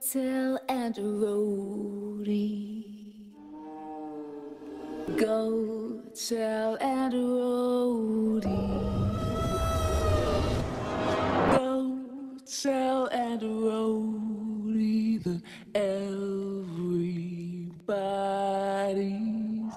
tell and roadie. Go tell and roadie. Go tell and roadie that everybody's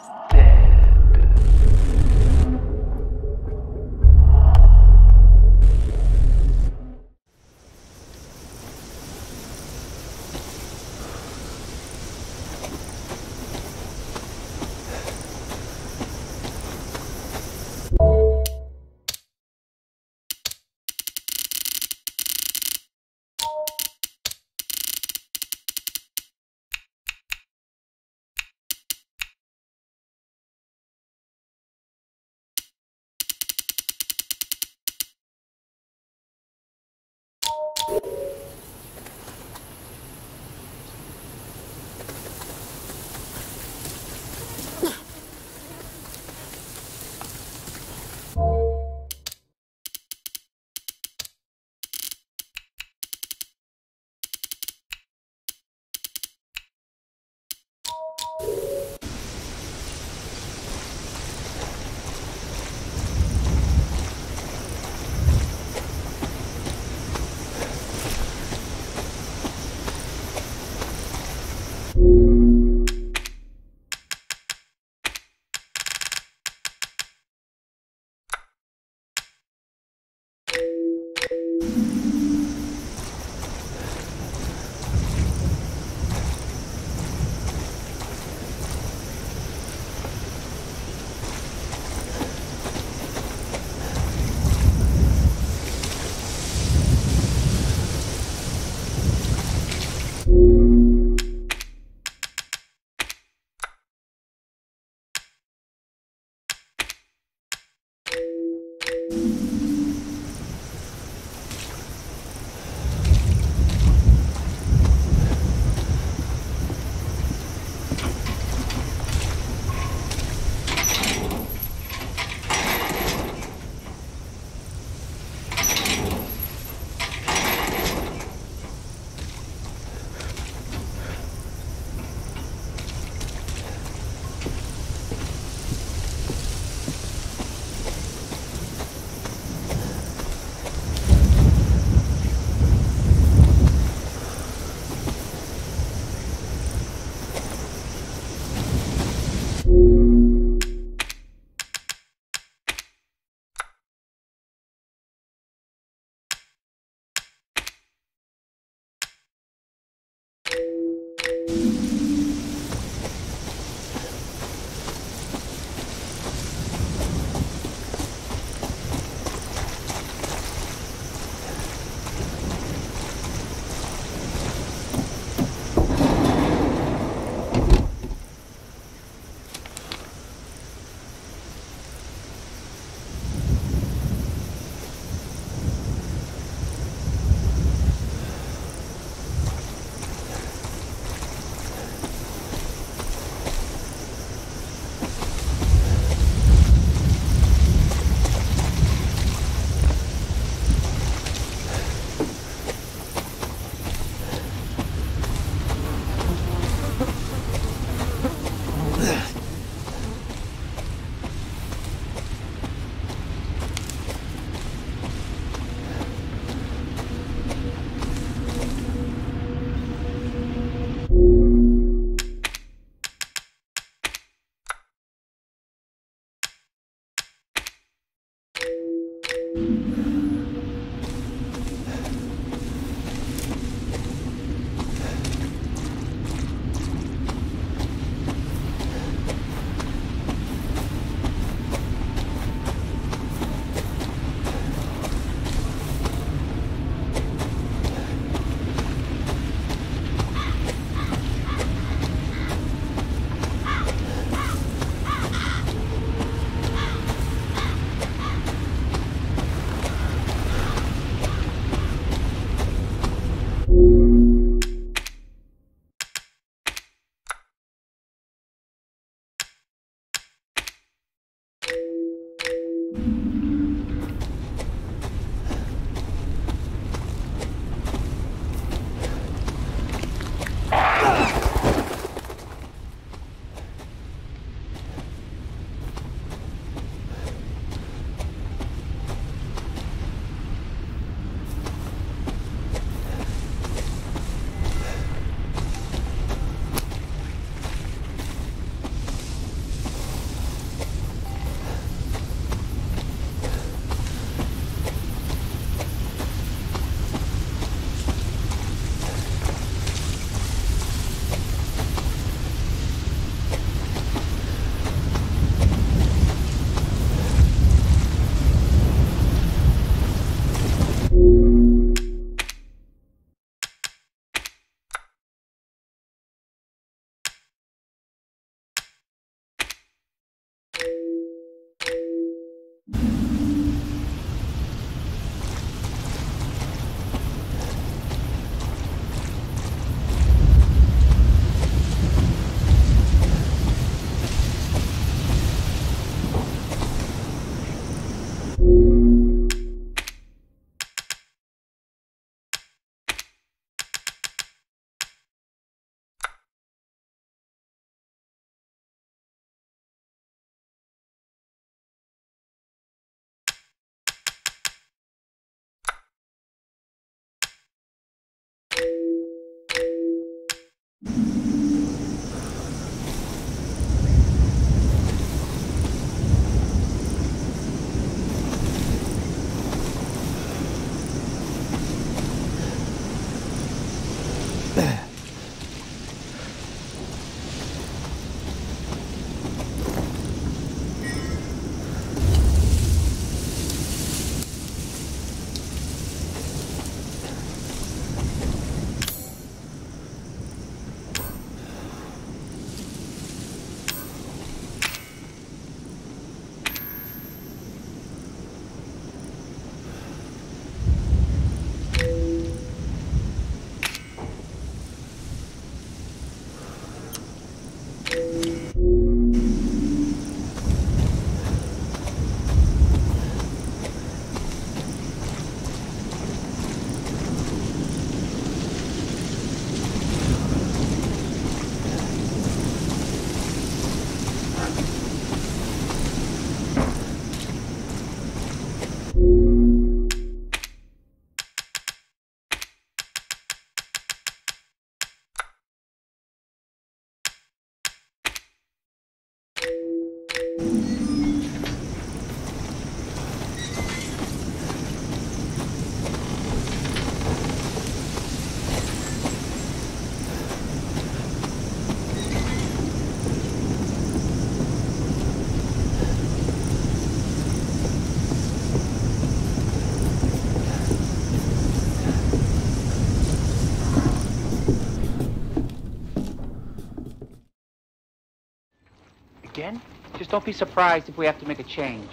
Again? Just don't be surprised if we have to make a change.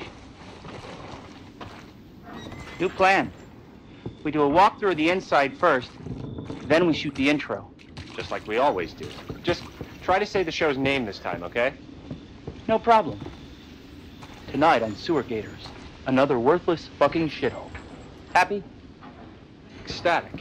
New plan. We do a walkthrough of the inside first, then we shoot the intro. Just like we always do. Just try to say the show's name this time, okay? No problem. Tonight on Sewer Gators, another worthless fucking shithole. Happy? Ecstatic.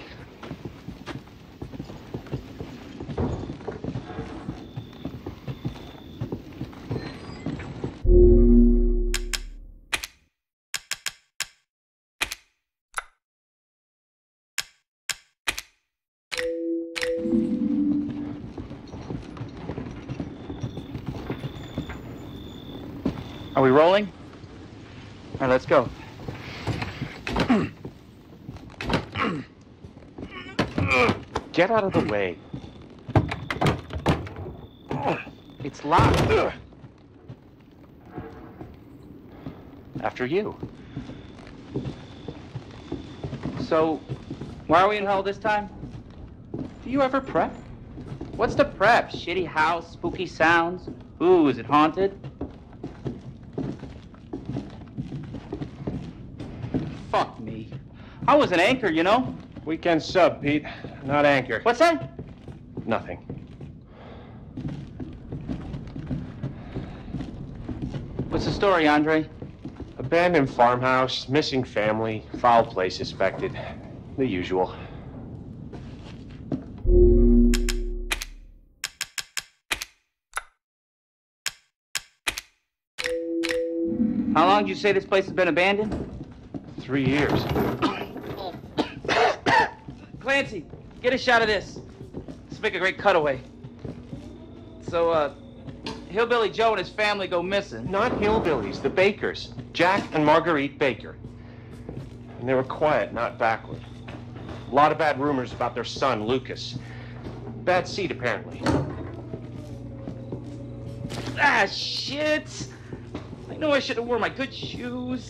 Are we rolling? All right, let's go. Get out of the way. It's locked. After you. So, why are we in hell this time? Do you ever prep? What's the prep? Shitty house, spooky sounds? Ooh, is it haunted? Fuck me. I was an anchor, you know? Weekend sub, Pete. Not anchor. What's that? Nothing. What's the story, Andre? Abandoned farmhouse, missing family, foul play suspected. The usual. How long did you say this place has been abandoned? 3 years. Clancy, get a shot of this. Let's make a great cutaway. So, Hillbilly Joe and his family go missing. Not hillbillies, the Bakers. Jack and Marguerite Baker. And they were quiet, not backward. A lot of bad rumors about their son, Lucas. Bad seed, apparently. Ah, shit! I know I should have worn my good shoes.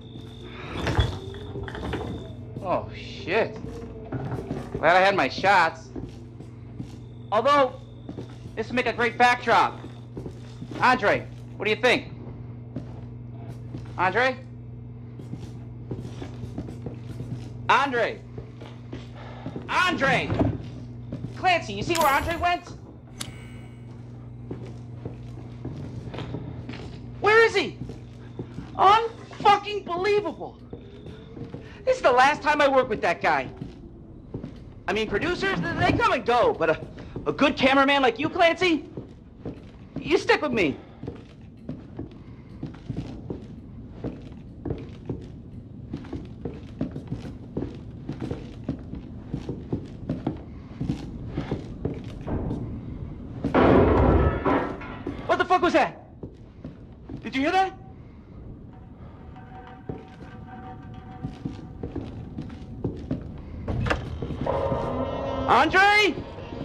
Oh, shit. Glad I had my shots. Although, this would make a great backdrop. Andre, what do you think? Andre? Andre! Andre! Clancy, you see where Andre went? Where is he? Unfucking believable. This is the last time I work with that guy. I mean, producers, they come and go, but a good cameraman like you, Clancy, you stick with me. What the fuck was that? Did you hear that? Andre?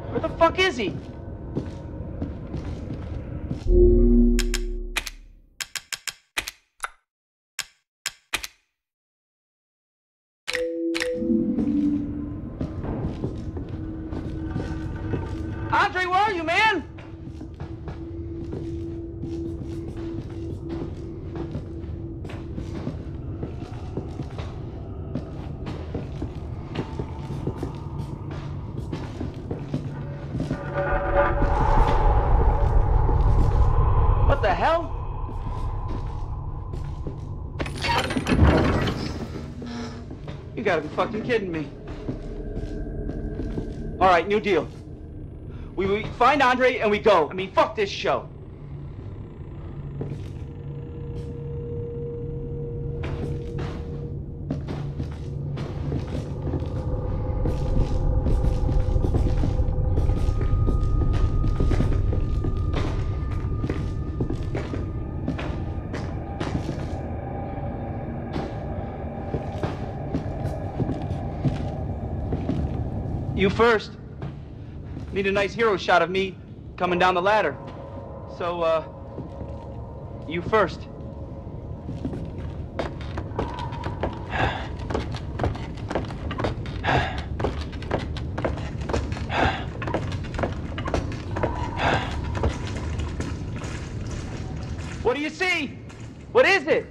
Where the fuck is he? Andre, where are you, man? What the hell? You gotta be fucking kidding me. All right, new deal. We find Andre and we go. I mean, fuck this show. You first. Need a nice hero shot of me coming down the ladder. So, you first. What do you see? What is it?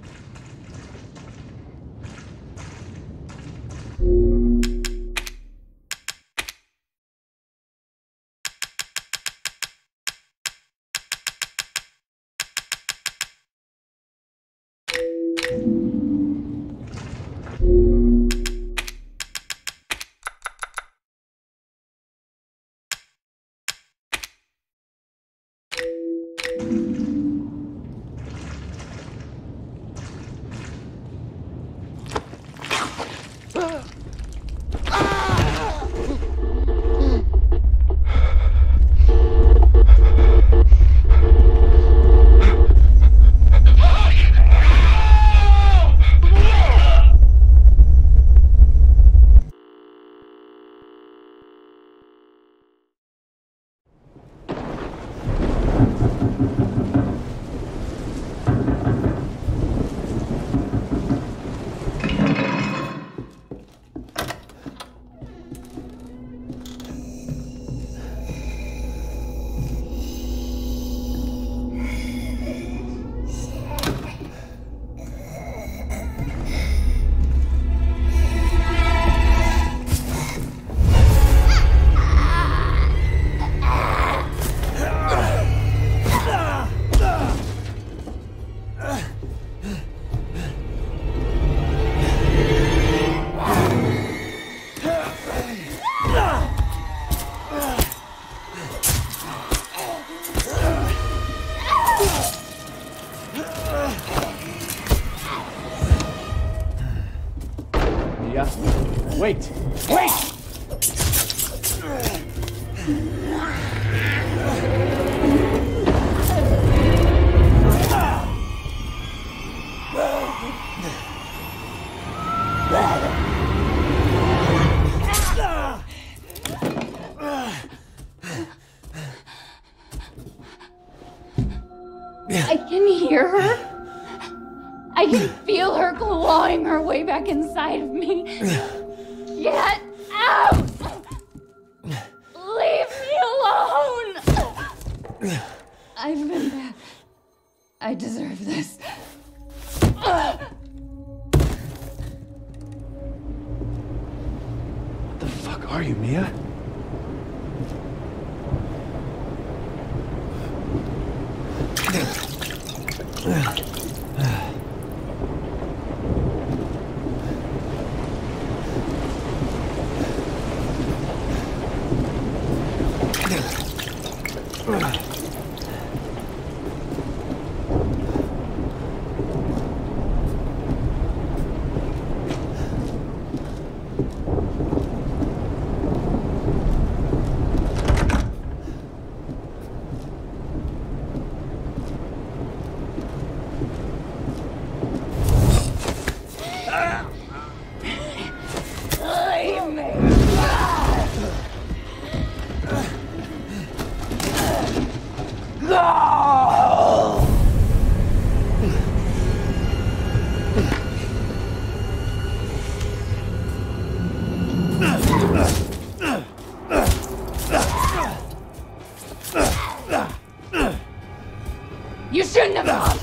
Wait! Wait! I can hear her. I can feel her clawing her way back inside of me. Get out! Leave me alone! I've been bad. I deserve this. What the fuck are you, Mia? Leave me. You shouldn't have.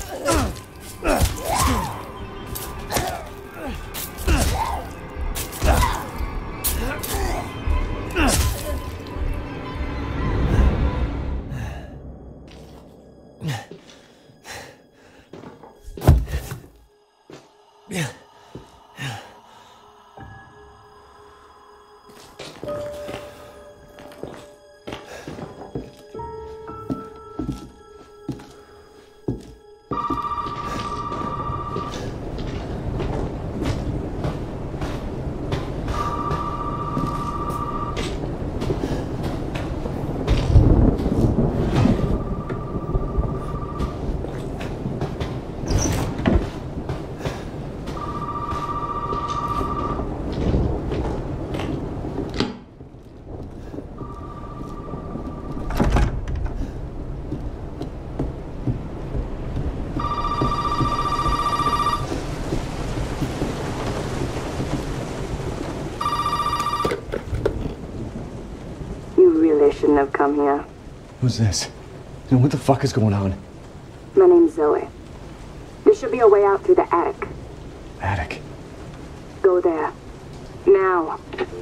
Shouldn't have come here. Who's this? And what the fuck is going on? My name's Zoe. There should be a way out through the attic. Attic. Go there. Now.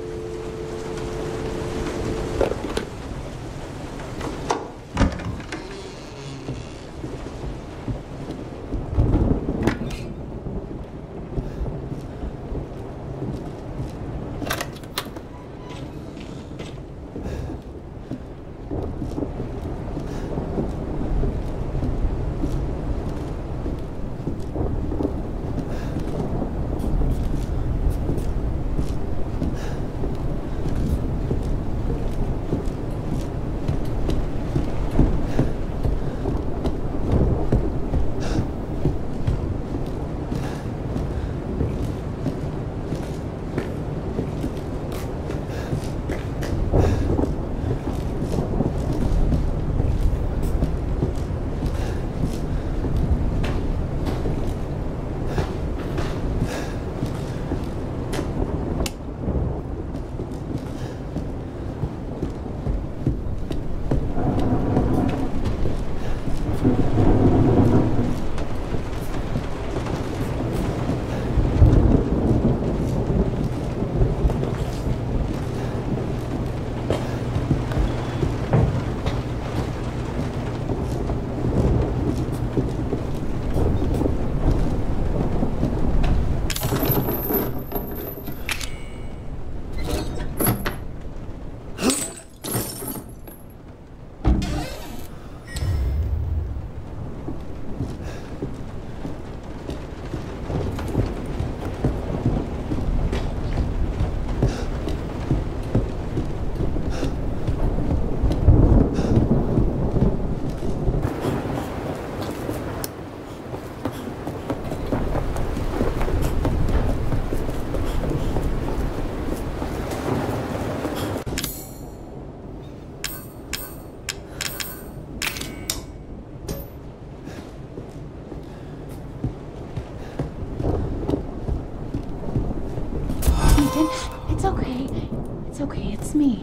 It's okay. It's okay. It's me.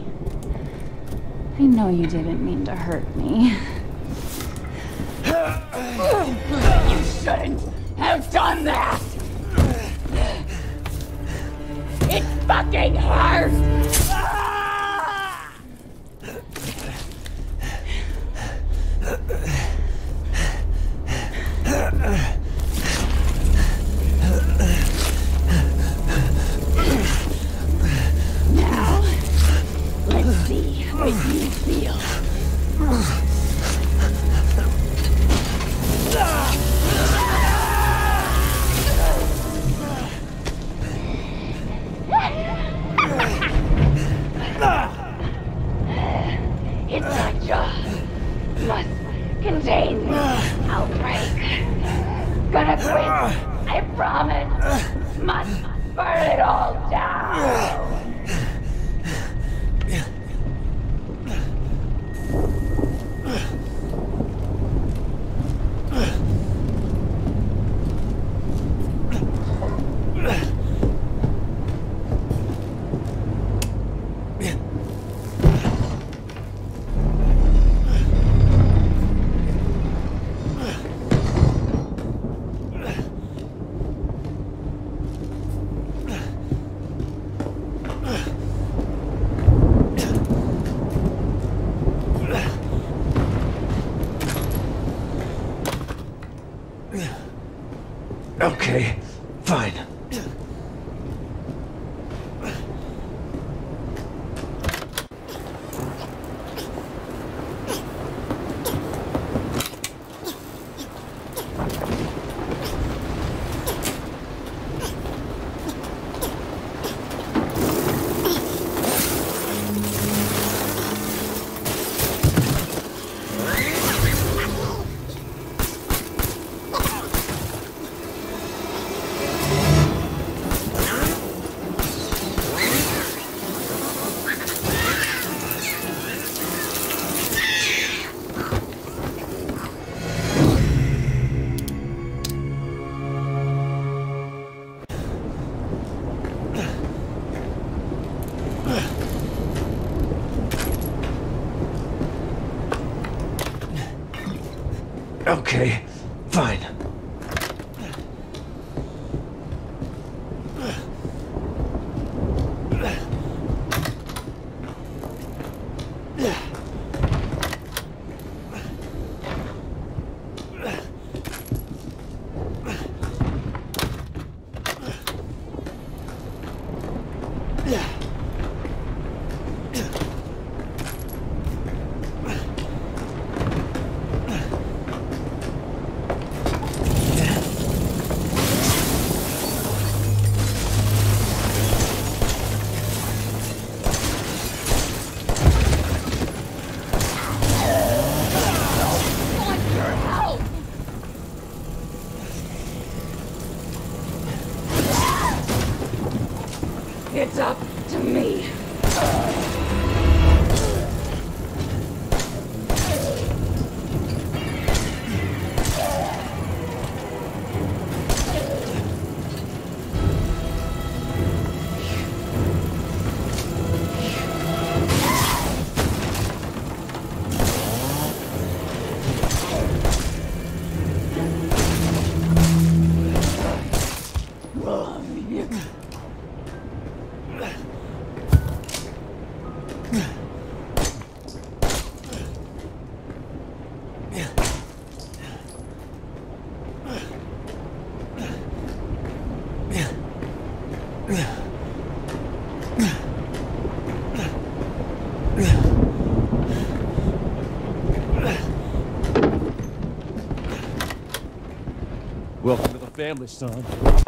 I know you didn't mean to hurt me. You shouldn't have done that! It fucking hurts! Now, let's see what you feel. Okay, fine. It's up to me. Welcome to the family, son.